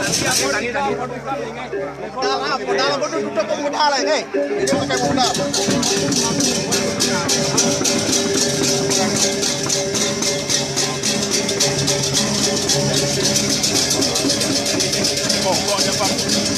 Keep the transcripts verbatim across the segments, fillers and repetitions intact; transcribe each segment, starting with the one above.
Modal modal duduk modal ini. Ini pakai modal. Pokoknya Pak.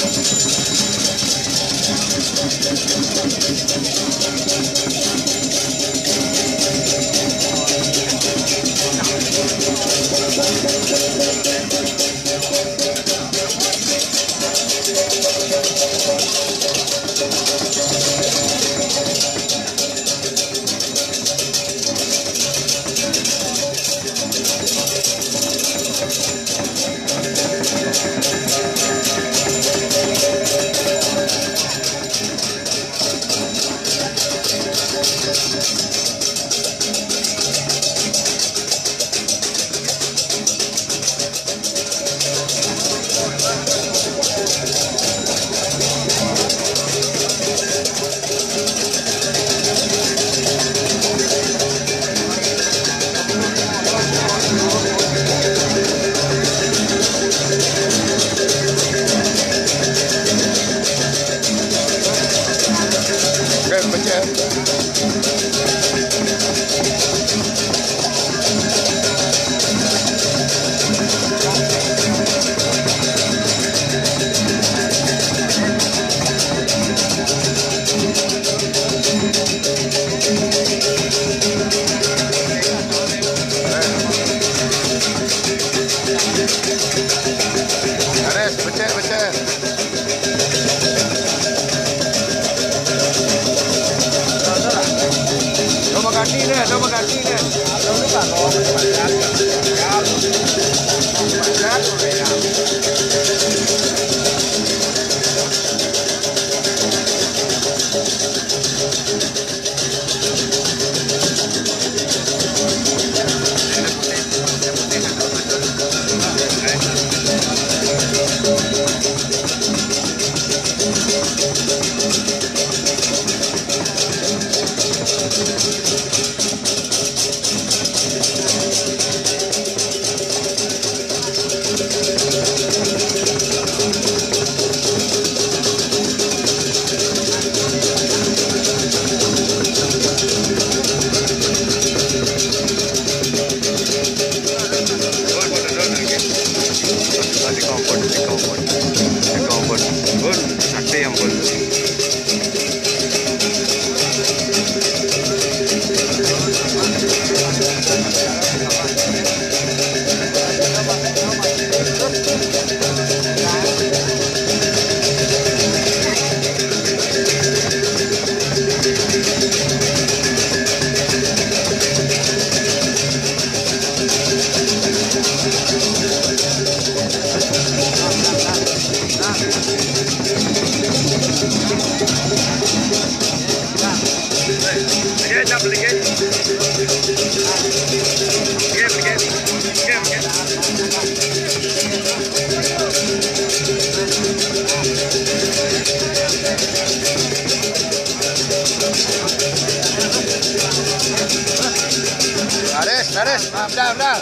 Ares, udah, udah,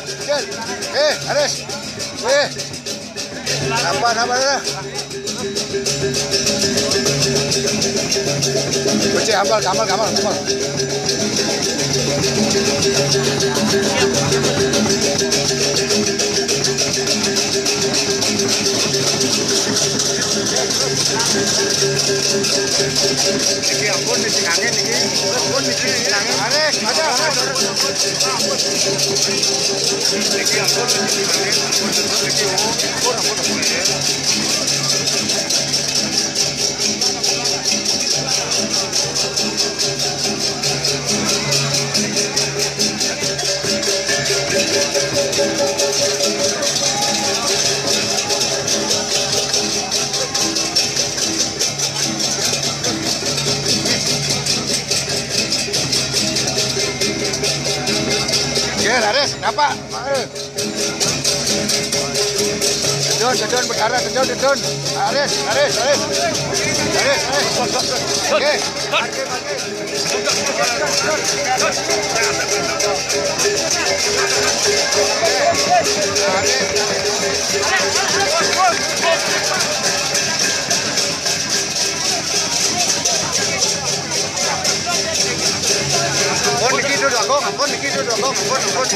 eh, Ares, eh, apa, apa, apa, kunci, ambal, kamal, kamal, kamal. Ini ampun, ini kangen, ini, ampun, ini kangen. Ares, ada, ada. Ini ampun, ini kangen, ampun, ini ampun, ampun, ampun, Ares, apa? Dedon, dedon berdarah, dedon, dedon. Ares, Ares, Ares. Ares, Ares. Oke. Ares. dong, bang, bang, bang.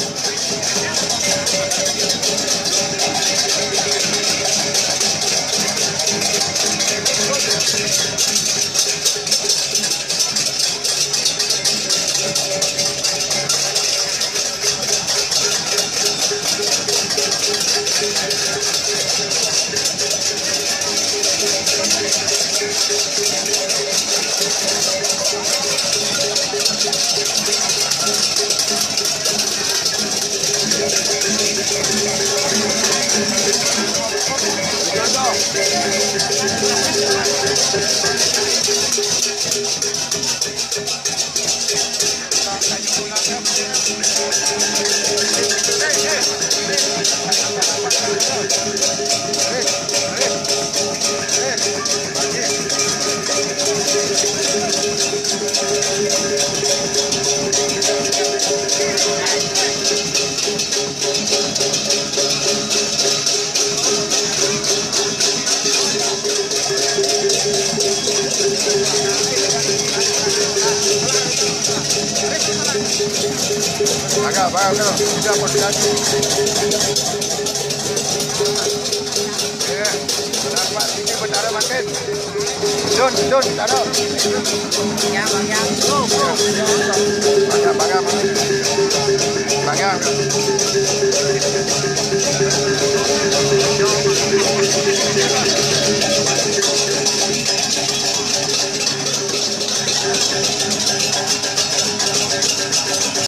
Agak bagus, sudah terjadi. Ya, dapat ini benar makin. Don, don, taruh. Ya, bang, go, go. Bangga, bangga, bangga.